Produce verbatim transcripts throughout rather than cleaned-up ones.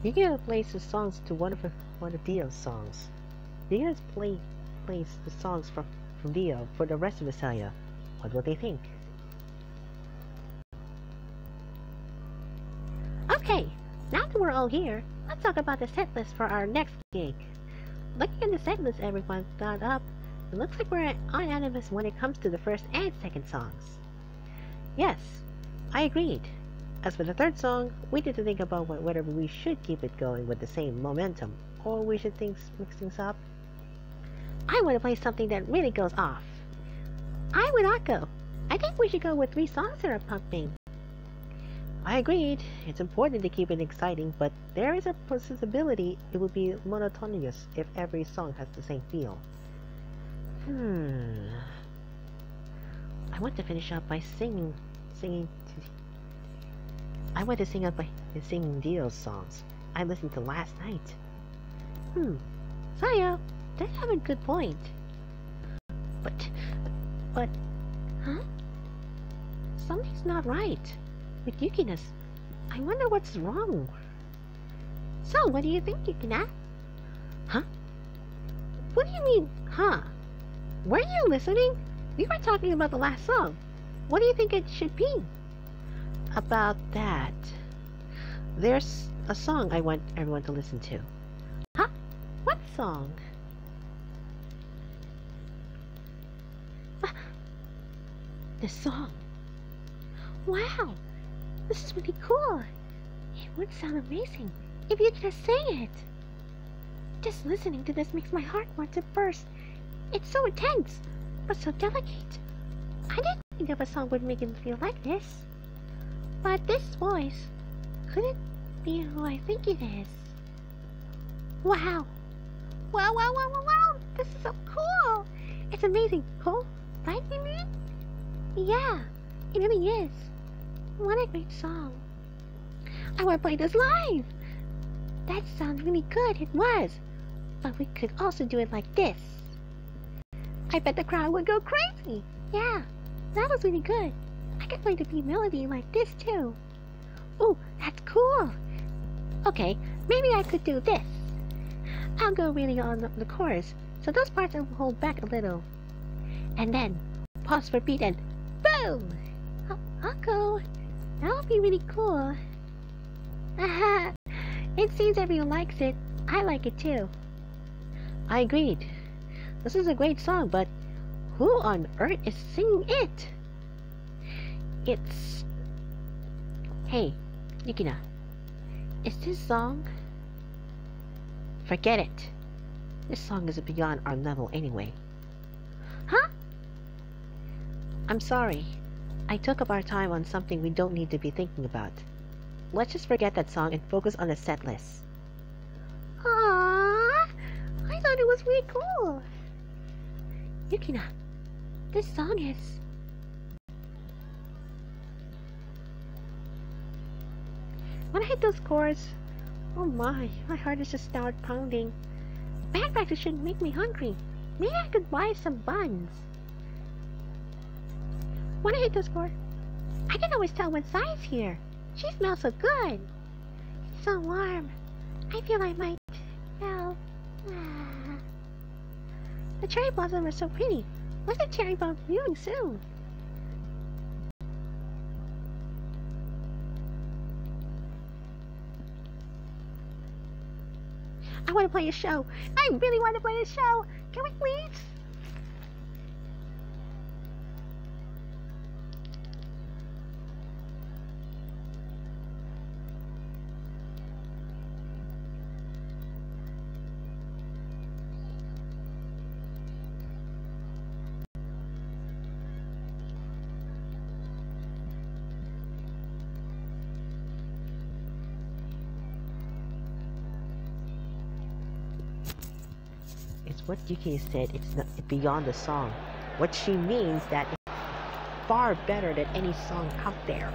Yukina plays the songs to one of her, one of Dio's songs. Yukina play plays the songs from from Dio for the rest of the Saya. What will they think? Okay, now that we're all here, let's talk about the set list for our next gig. Looking at the set list everyone thought up, it looks like we're unanimous when it comes to the first and second songs. Yes, I agreed. As for the third song, we need to think about whether we should keep it going with the same momentum, or we should think, mix things up. I want to play something that really goes off. I would not go. I think we should go with three songs that are pumping. I agreed. It's important to keep it exciting, but there is a possibility it would be monotonous if every song has the same feel. Hmm. I want to finish up by singing, singing. To, I want to sing up by singing Dio's songs I listened to last night. Hmm. Saya, they have a good point. But, but, huh? Something's not right with Yukina's. I wonder what's wrong. So, what do you think, Yukina? Huh? What do you mean, huh? Were you listening? We were talking about the last song. What do you think it should be? About that, there's a song I want everyone to listen to. Huh? What song? The song. Wow, this is really cool. It would sound amazing if you just sang it. Just listening to this makes my heart want to burst. It's so intense, but so delicate. I didn't think of a song would make it feel like this. But this voice couldn't be who I think it is. Wow. Wow, wow, wow, wow, wow. This is so cool. It's amazing. Cool? Right, Mimi? Yeah, it really is. What a great song. I want to play this live. That sounds really good. It was. But we could also do it like this. I bet the crowd would go crazy. Yeah, that was really good. I could play the beat melody like this too. Oh, that's cool. Okay, maybe I could do this. I'll go really on the, the chorus, so those parts will hold back a little. And then, pause for beat and boom! I'll, I'll go. That would be really cool. Haha, it seems everyone likes it. I like it too. I agreed. This is a great song, but who on earth is singing it? It's... Hey, Yukina, is this song... Forget it. This song is beyond our level anyway. Huh? I'm sorry. I took up our time on something we don't need to be thinking about. Let's just forget that song and focus on the set list. Aww, I thought it was really cool. Yukina, this song is... When I hit those chords, oh my, my heart is just started pounding. Bad practice shouldn't make me hungry. Maybe I could buy some buns. When I hit those chords, I can always tell when Sai's here. She smells so good. It's so warm. I feel I might melt. Ah. The cherry blossom is so pretty. What's the cherry bomb doing soon? I want to play a show. I really want to play a show. Can we please? It's what Yuki said, it's not beyond the song. What she means that it's far better than any song out there.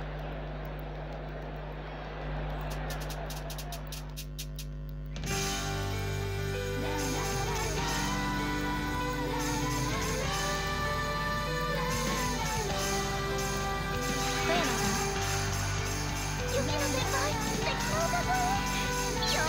Yo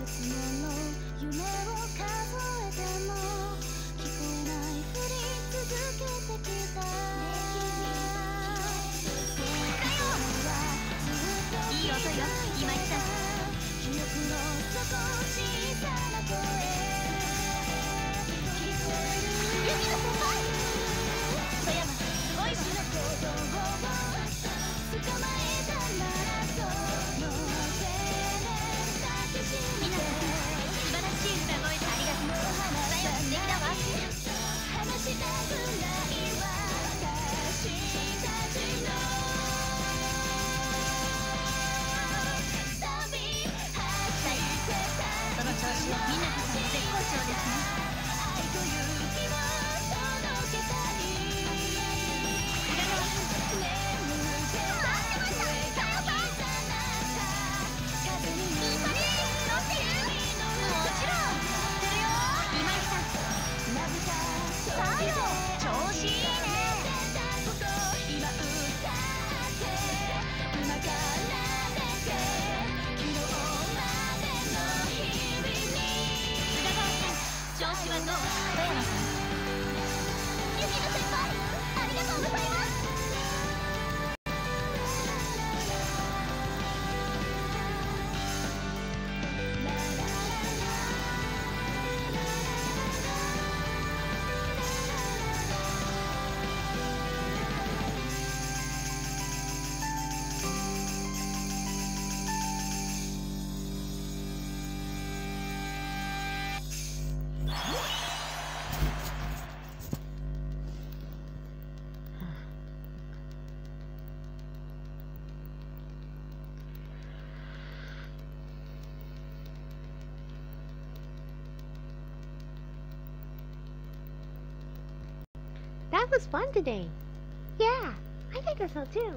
That was fun today. Yeah, I think so too.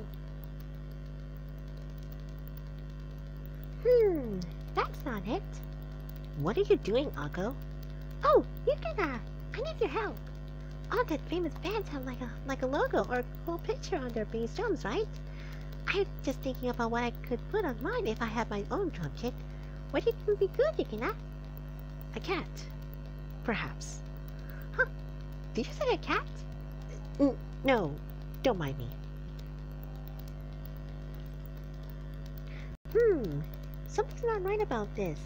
Hmm, that's not it. What are you doing, Akko? Oh, you can, uh, I need your help. All that famous bands have like a like a logo or a cool picture on their bass drums, right? I'm just thinking about what I could put on mine if I had my own drum kit. What do you think would be good, Yukina? A cat. Perhaps. Huh? Did you say a cat? N no, don't mind me. Hmm, something's not right about this.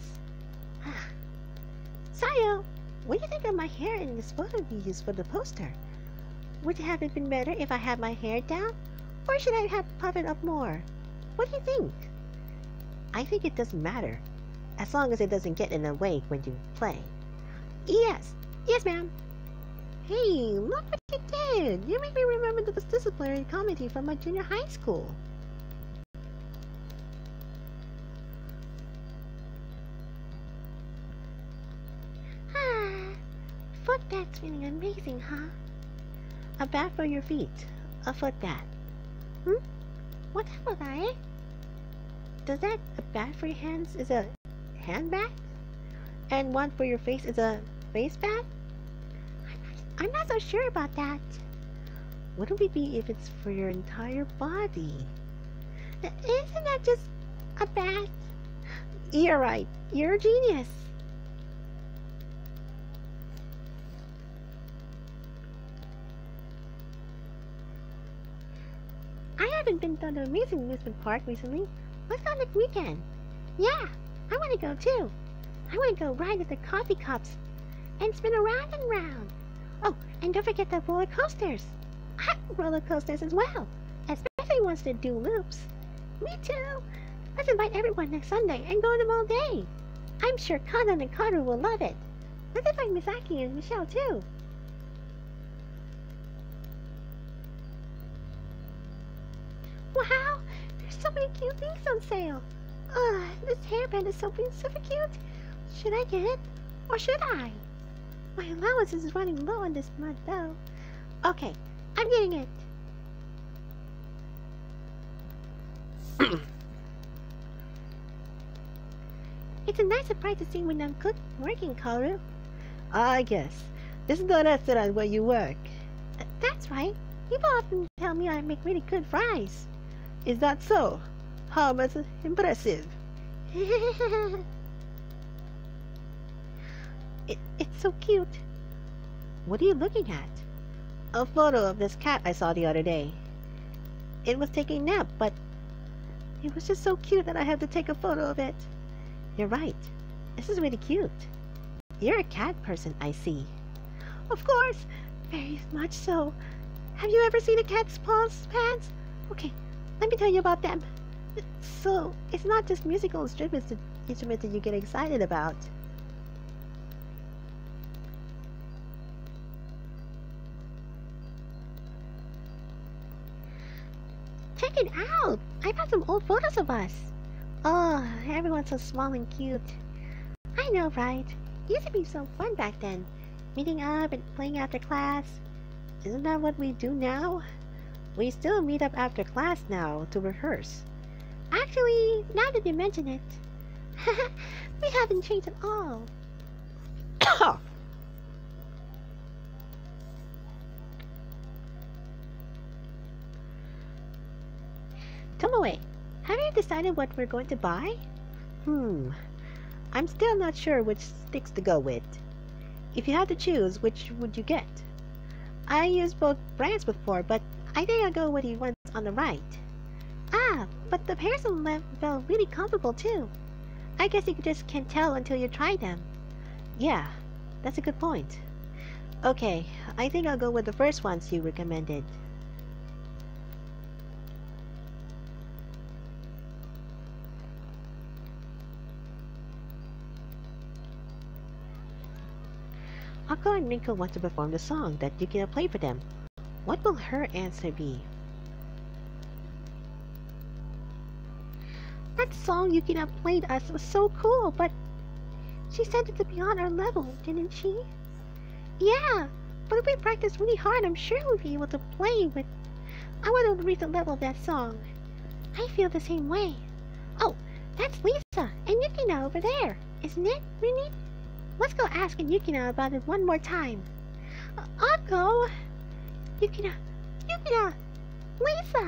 Sayo, what do you think of my hair in this photo you used for the poster? Would it have been better if I had my hair down? Or should I have puffed it up more? What do you think? I think it doesn't matter, as long as it doesn't get in the way when you play. Yes, yes ma'am. Hey, look what you did! You make me remember the disciplinary committee from my junior high school. Ah, foot bath's feeling amazing, huh? A bath for your feet, a foot bath. Hmm? What type of that, eh? Does that a bath for your hands is a hand bath? And one for your face is a face bath? I'm not so sure about that. What would it be if it's for your entire body? Isn't that just a bath? You're right. You're a genius. I haven't been to the amazing amusement park recently. Let's go next weekend. Yeah, I want to go too. I want to go ride with the coffee cups and spin around and round. Oh, and don't forget the roller coasters. I like roller coasters as well, especially ones that do loops. Me too. Let's invite everyone next Sunday and go to them all day. I'm sure Kanan and Karu will love it. Let's invite Misaki and Michelle too. Wow, there's so many cute things on sale. Ugh, this hairband is so super cute. Should I get it? Or should I? My allowance is running low on this month, though. Okay, I'm getting it. It's a nice surprise to see when I'm cook working, Karu. I guess. This is the restaurant where you work. Uh, that's right. People often tell me I make really good fries. Is that so? How much impressive? It, it's so cute. What are you looking at? A photo of this cat I saw the other day. It was taking a nap, but it was just so cute that I had to take a photo of it. You're right. This is really cute. You're a cat person, I see. Of course. Very much so. Have you ever seen a cat's paws pants? Okay, let me tell you about them. So, it's not just musical instruments that, instruments that you get excited about. Check it out! I found some old photos of us. Oh, everyone's so small and cute. I know, right? It used to be so fun back then. Meeting up and playing after class. Isn't that what we do now? We still meet up after class now to rehearse. Actually, now that you mention it, we haven't changed at all. Tomoe, have you decided what we're going to buy? Hmm, I'm still not sure which sticks to go with. If you had to choose, which would you get? I used both brands before, but I think I'll go with the ones on the right. Ah, but the pairs on the left felt really comfortable too. I guess you just can't tell until you try them. Yeah, that's a good point. Okay, I think I'll go with the first ones you recommended. Akko and Rinko want to perform the song that Yukina played for them. What will her answer be? That song Yukina played us was so cool, but she said it to be on our level, didn't she? Yeah, but if we practice really hard, I'm sure we'll be able to play with... I want to reach the level of that song. I feel the same way. Oh, that's Lisa and Yukina over there, isn't it, Rini? Let's go ask Yukina about it one more time. Uh, Akko! Yukina! Yukina! Lisa!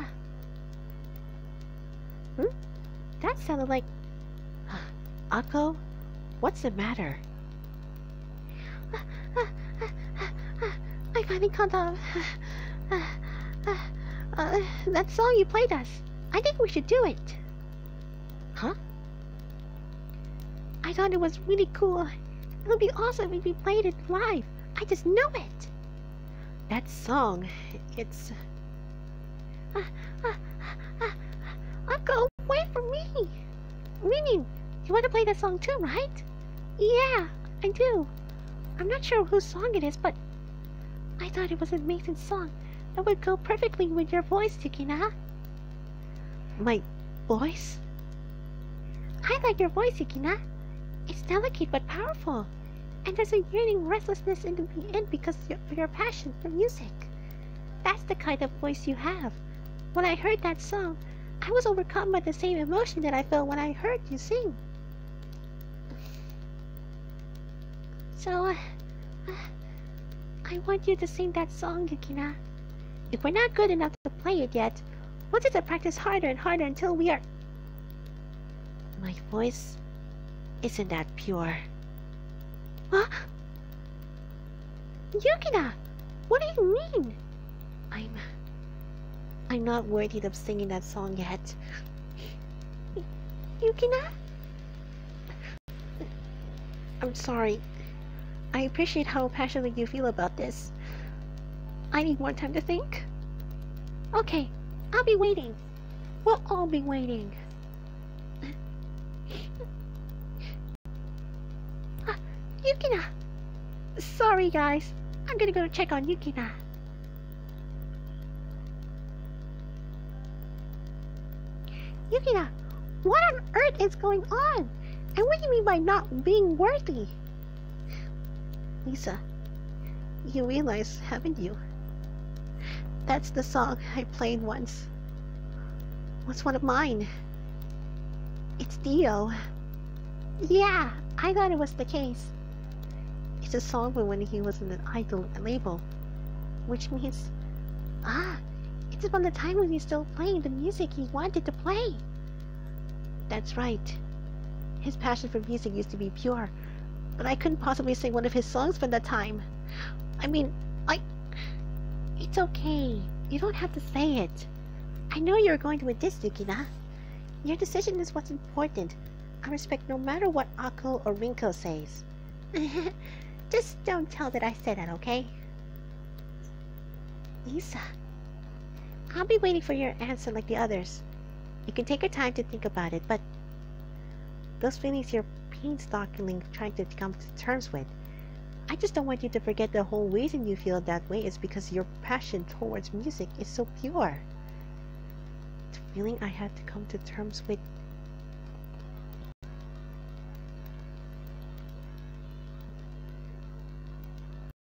Hmm? That sounded like... Akko? What's the matter? Uh, uh, uh, uh, I finally caught up. Uh, uh, uh, that song you played us. I think we should do it. Huh? I thought it was really cool. It would be awesome if we played it live. I just know it. That song, it's... Uh, uh, uh, uh, Akko, wait for me. Rini, you want to play that song too, right? Yeah, I do. I'm not sure whose song it is, but I thought it was an amazing song that would go perfectly with your voice, Yukina. My voice? I like your voice, Yukina. It's delicate but powerful, and there's a yearning restlessness in the end because of your passion for music. That's the kind of voice you have. When I heard that song, I was overcome by the same emotion that I felt when I heard you sing. So, uh, uh, I want you to sing that song, Yukina. If we're not good enough to play it yet, we'll just practice harder and harder until we are... My voice isn't that pure. Huh? Yukina, what do you mean? I'm... I'm not worthy of singing that song yet. Yukina? I'm sorry. I appreciate how passionately you feel about this. I need more time to think. Okay, I'll be waiting. We'll all be waiting. Uh, Yukina! Sorry, guys. I'm gonna go check on Yukina. Yukina, what on earth is going on? And what do you mean by not being worthy? Lisa, you realize, haven't you? That's the song I played once. Was one of mine. It's Dio. Yeah, I thought it was the case. It's a song from when he was in an idol label. Which means... Ah, it's from the time when he's still playing the music he wanted to play. That's right. His passion for music used to be pure, but I couldn't possibly sing one of his songs from that time. I mean, I... It's okay. You don't have to say it. I know you're going to with this, Yukina. Your decision is what's important. I respect no matter what Akko or Rinko says. Just don't tell that I said that, okay? Isa, I'll be waiting for your answer like the others. You can take your time to think about it, but those feelings you're painstakingly trying to come to terms with, I just don't want you to forget the whole reason you feel that way is because your passion towards music is so pure. The feeling I had to come to terms with